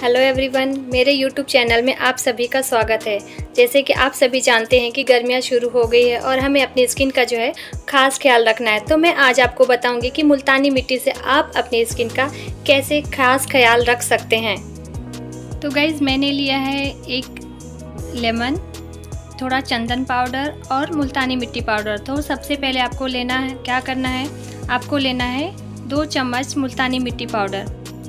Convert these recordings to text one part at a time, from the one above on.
Hello everyone, मेरे YouTube channel में आप सभी का स्वागत है। जैसे कि आप सभी जानते हैं कि गर्मियां शुरू हो गई है और हमें अपनी स्किन का जो है ख़ास ख्याल रखना है। तो मैं आज आपको बताऊंगी कि मुल्तानी मिट्टी से आप अपनी स्किन का कैसे ख़ास ख्याल रख सकते हैं। तो गाइज़, मैंने लिया है एक लेमन, थोड़ा चंदन पाउडर और मुल्तानी मिट्टी पाउडर। तो सबसे पहले आपको लेना है, क्या करना है, आपको लेना है 2 चम्मच मुल्तानी मिट्टी पाउडर,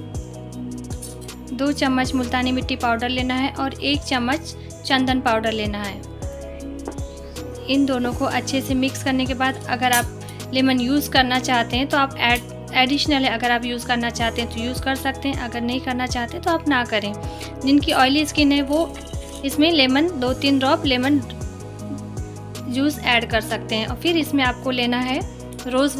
2 चम्मच मुल्तानी मिट्टी पाउडर लेना है और 1 चम्मच चंदन पाउडर लेना है। इन दोनों को अच्छे से मिक्स करने के बाद अगर आप लेमन यूज़ करना चाहते हैं तो आप एडिशनल है, अगर आप यूज़ करना चाहते हैं तो यूज़ कर सकते हैं, अगर नहीं करना चाहते तो आप ना करें। जिनकी ऑयली स्किन है वो इसमें lemon 2-3 drop lemon juice add कर सकते हैं। और फिर इसमें आपको लेना है रोज़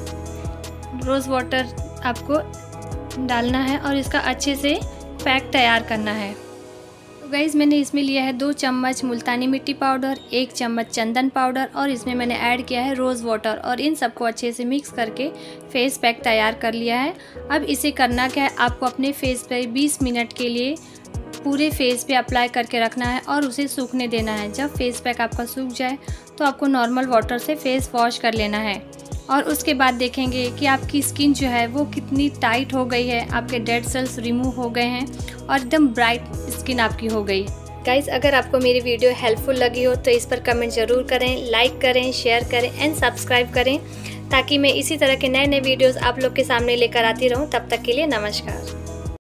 वाटर आपको डालना है और इसका अच्छे से पैक तैयार करना है। तो गाइज़, मैंने इसमें लिया है 2 चम्मच मुल्तानी मिट्टी पाउडर, 1 चम्मच चंदन पाउडर और इसमें मैंने ऐड किया है रोज़ वाटर और इन सबको अच्छे से मिक्स करके फेस पैक तैयार कर लिया है। अब इसे करना क्या है, आपको अपने फेस पे 20 मिनट के लिए पूरे फेस पे अप्लाई करके रखना है और उसे सूखने देना है। जब फेस पैक आपका सूख जाए तो आपको नॉर्मल वाटर से फेस वॉश कर लेना है और उसके बाद देखेंगे कि आपकी स्किन जो है वो कितनी टाइट हो गई है, आपके डेड सेल्स रिमूव हो गए हैं और एकदम ब्राइट स्किन आपकी हो गई है। गाइज़, अगर आपको मेरी वीडियो हेल्पफुल लगी हो तो इस पर कमेंट ज़रूर करें, लाइक करें, शेयर करें एंड सब्सक्राइब करें ताकि मैं इसी तरह के नए नए वीडियोज़ आप लोग के सामने लेकर आती रहूँ। तब तक के लिए नमस्कार।